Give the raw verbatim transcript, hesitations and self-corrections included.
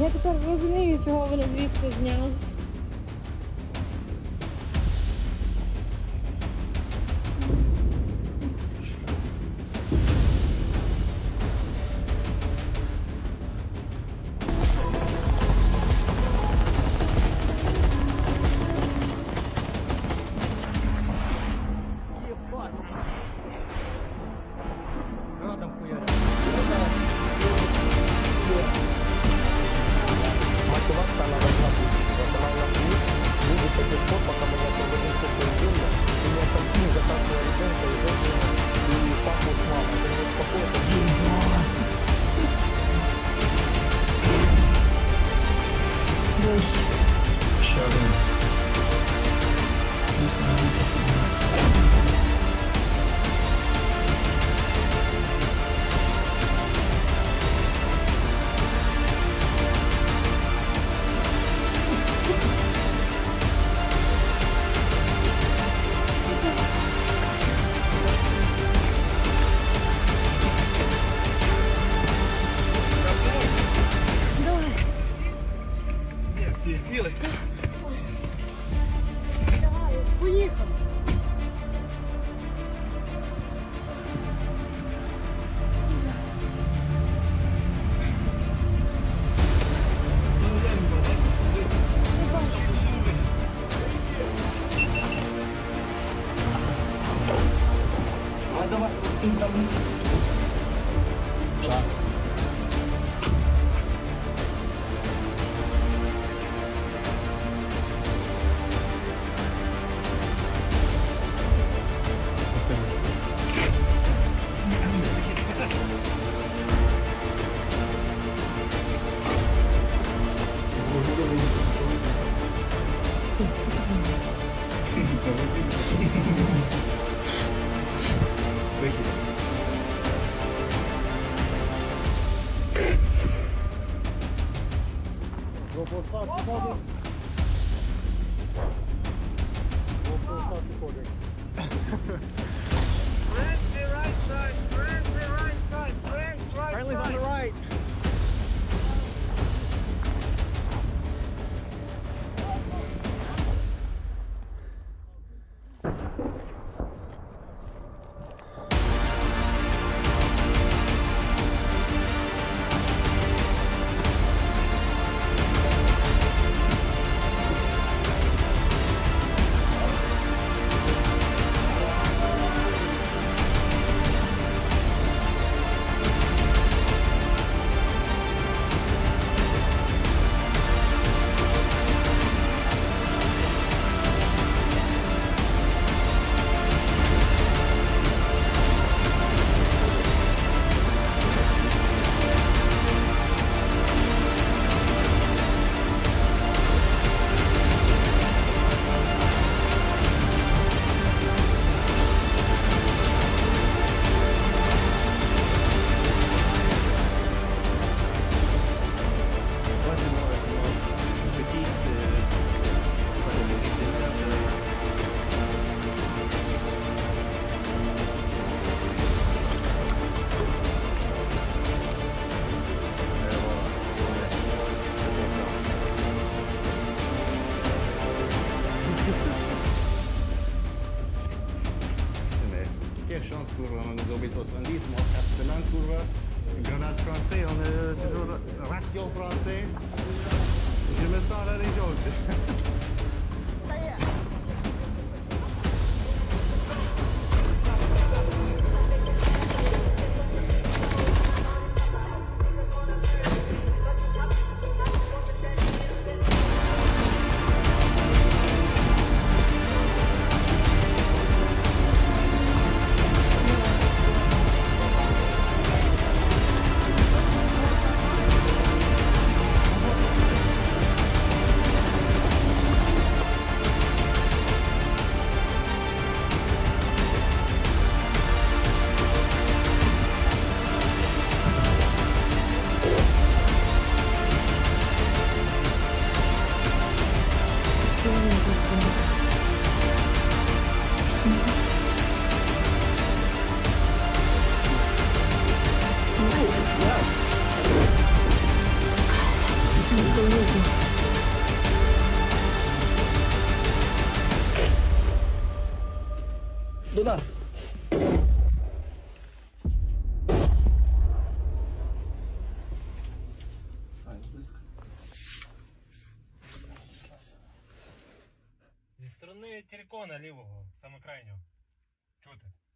Я тепер розумію, чого вони звідси зняли. Сіли. Давай, поїхали. А давай, ти там місце. Шаг. GoPro start recording. GoPro start recording. Press the right side, press the right side, press right Friendly's side. on the right. Quelle chance pour euh, nos zombies soixante-dix, moi Castellan pour euh, grenade français, on est toujours ration français. Je me sens à la région. До нас. Зі сторони телекона лівого, саме крайнього. Чути.